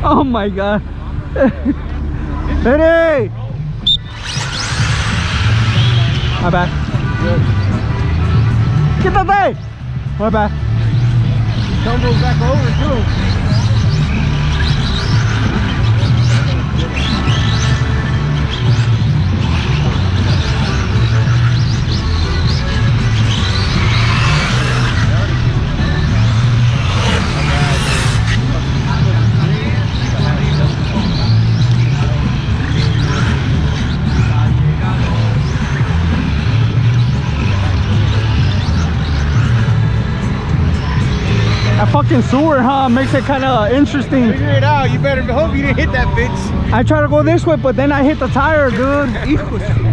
Oh my god. Hey! My bad. Get that thing! My bad. Tumbles back over too. That fucking sewer, huh? Makes it kind of interesting. Figure it out. You better hope you didn't hit that bitch. I try to go this way, but then I hit the tire, dude.